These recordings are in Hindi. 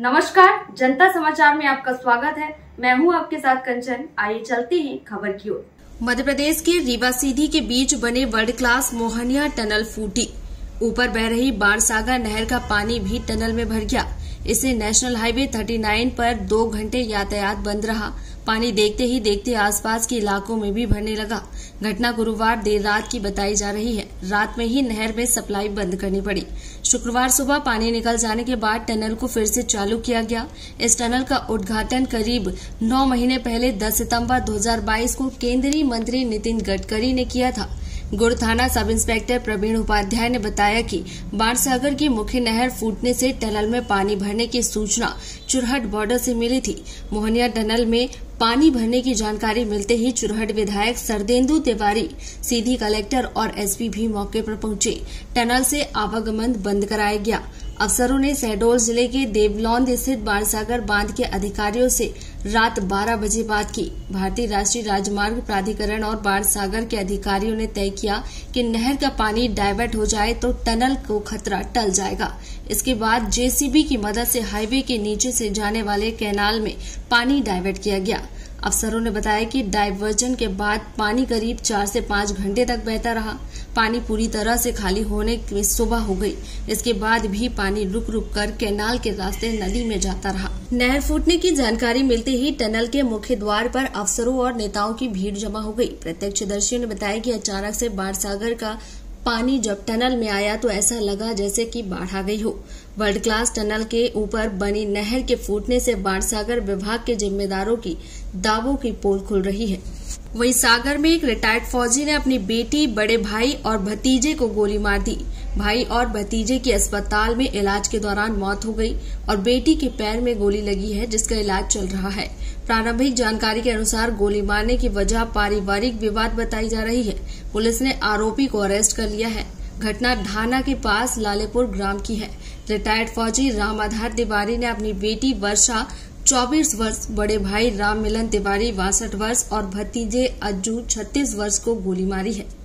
नमस्कार, जनता समाचार में आपका स्वागत है। मैं हूं आपके साथ कंचन। आइए चलते हैं खबर की ओर। मध्य प्रदेश के रीवा सीधी के बीच बने वर्ल्ड क्लास मोहनिया टनल फूटी। ऊपर बह रही बाणसागर नहर का पानी भी टनल में भर गया। इससे नेशनल हाईवे 39 पर 2 घंटे यातायात बंद रहा। पानी देखते ही देखते आसपास के इलाकों में भी भरने लगा। घटना गुरुवार देर रात की बताई जा रही है। रात में ही नहर में सप्लाई बंद करनी पड़ी। शुक्रवार सुबह पानी निकल जाने के बाद टनल को फिर से चालू किया गया। इस टनल का उद्घाटन करीब 9 महीने पहले 10 सितंबर 2022 को केंद्रीय मंत्री नितिन गडकरी ने किया था। गुड़ थाना सब इंस्पेक्टर प्रवीण उपाध्याय ने बताया कि बाणसागर की मुख्य नहर फूटने से टनल में पानी भरने की सूचना चुरहट बॉर्डर से मिली थी। मोहनिया टनल में पानी भरने की जानकारी मिलते ही चुरहट विधायक सरदेंदु तिवारी, सीधी कलेक्टर और एसपी भी मौके पर पहुंचे। टनल से आवागमन बंद कराया गया। अफसरों ने शहडोल जिले के देवलौंद स्थित बाणसागर बांध के अधिकारियों से रात 12 बजे बात की। भारतीय राष्ट्रीय राजमार्ग प्राधिकरण और बाणसागर के अधिकारियों ने तय किया कि नहर का पानी डाइवर्ट हो जाए तो टनल को खतरा टल जाएगा। इसके बाद जेसीबी की मदद से हाईवे के नीचे से जाने वाले कैनाल में पानी डाइवर्ट किया गया। अफसरों ने बताया कि डाइवर्जन के बाद पानी करीब 4 से 5 घंटे तक बहता रहा। पानी पूरी तरह से खाली होने में सुबह हो गई। इसके बाद भी पानी रुक रुक कर कैनाल के रास्ते नदी में जाता रहा। नहर फूटने की जानकारी मिलते ही टनल के मुख्य द्वार पर अफसरों और नेताओं की भीड़ जमा हो गई। प्रत्यक्षदर्शियों ने बताया कि अचानक से बाणसागर का पानी जब टनल में आया तो ऐसा लगा जैसे कि बाढ़ आ गई हो। वर्ल्ड क्लास टनल के ऊपर बनी नहर के फूटने से बाणसागर विभाग के जिम्मेदारों की दावों की पोल खुल रही है। वहीं सागर में एक रिटायर्ड फौजी ने अपनी बेटी, बड़े भाई और भतीजे को गोली मार दी। भाई और भतीजे की अस्पताल में इलाज के दौरान मौत हो गई और बेटी के पैर में गोली लगी है, जिसका इलाज चल रहा है। प्रारंभिक जानकारी के अनुसार गोली मारने की वजह पारिवारिक विवाद बताई जा रही है। पुलिस ने आरोपी को अरेस्ट कर लिया है। घटना ढाना के पास लालेपुर ग्राम की है। रिटायर्ड फौजी राम आधार तिवारी ने अपनी बेटी वर्षा 24 वर्ष, बड़े भाई राम मिलन तिवारी 62 वर्ष और भतीजे अज्जू 36 वर्ष को गोली मारी है।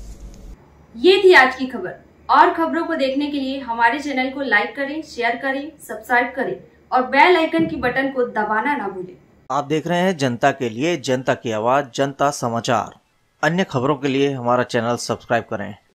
ये थी आज की खबर। और खबरों को देखने के लिए हमारे चैनल को लाइक करें, शेयर करें, सब्सक्राइब करें और बेल आइकन की बटन को दबाना ना भूलें। आप देख रहे हैं जनता के लिए, जनता की आवाज, जनता समाचार। अन्य खबरों के लिए हमारा चैनल सब्सक्राइब करें।